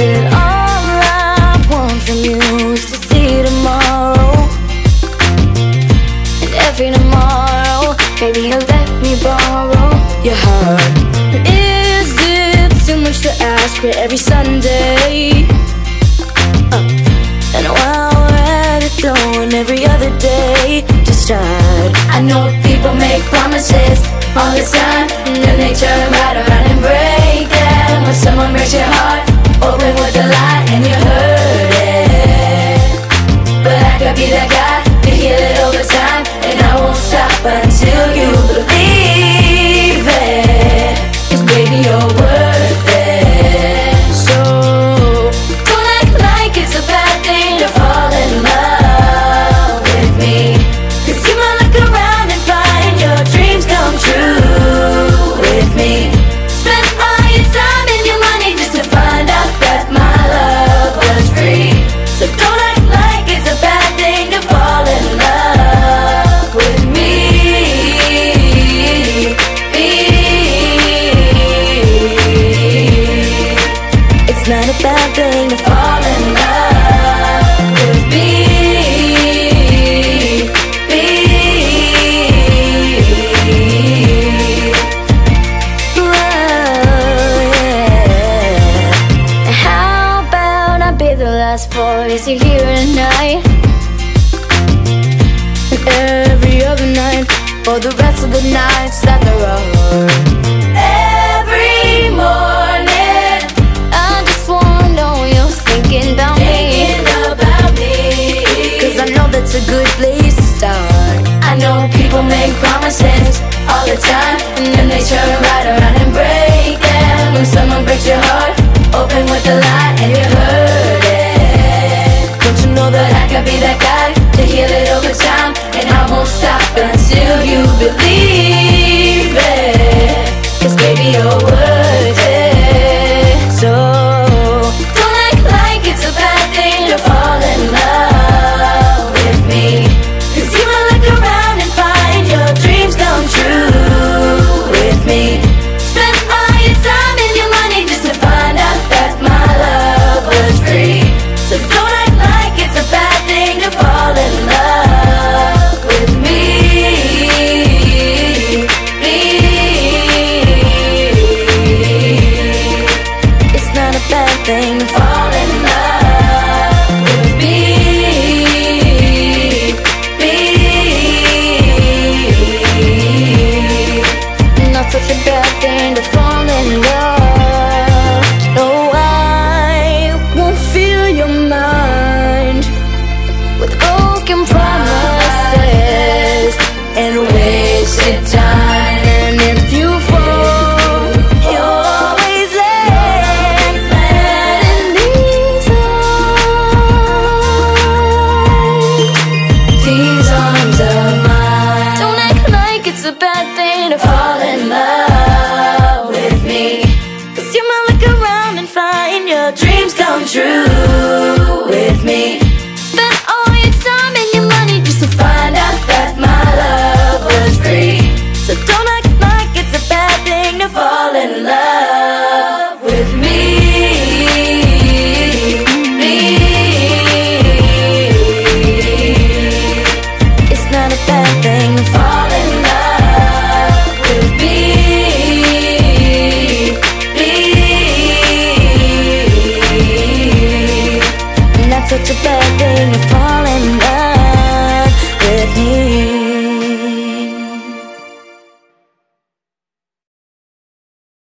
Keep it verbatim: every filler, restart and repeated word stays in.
that all I want from you is to see tomorrow. And every tomorrow, baby, you'll let me borrow your heart. Is it too much to ask for every Sunday? Uh, and while we're at it though, and every other day to start. I know people make promises all the time, and then they turn right around and break them. When someone breaks your heart open with a lie and you hurt it, but I could be that guy to heal it over time, and I won't stop until you believe it, 'cause baby, you're worth it. So don't act like it's a bad thing to fall in love with me, 'cause you might look around and find your dreams come true with me. Spend all your time and your money just to find out that my love was free. So don't act like it's a bad thing to fall in love with me. It's not a bad thing to fall in love with me. Last voice you hear tonight, and every other night, for the rest of the nights that there are. Every morning, I just wanna know you're thinking about me, thinking about me, 'cause I know that's a good place to start. I know people make promises all the time, and then they turn right around and break them. When someone breaks your heart open with a lie and you hurt it, know that I could be that guy to heal it over time, and I won't stop until you believe it, 'cause baby, you're worth it. So don't act like it's a bad thing to fall in love with me, 'cause you might look around and find your dreams come true with me. Spend all your time and your money just to find out that my love was free. So don't act like it's a bad thing to fall in love with me. It's not a bad thing to fall in love with me. Not such a bad thing to fall in love. No, I won't feel your mind with broken promises and wasted time. And if you fall, you're always left in these arms, these arms of mine. Don't act like it's a bad thing to fall in love with me, 'cause you might look around and find your dreams come true